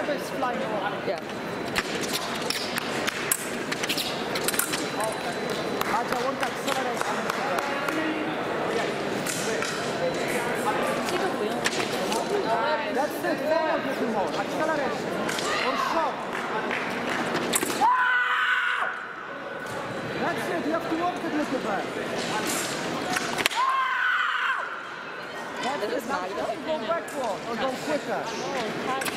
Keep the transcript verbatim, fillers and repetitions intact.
sabre's flying off. Yeah. Magda, want to accelerate. That's it, forward a little more. Acceleration. Or shot. That's it, you have to work it a little bit. That's Is this it, Magda? go backward or go quicker. Oh,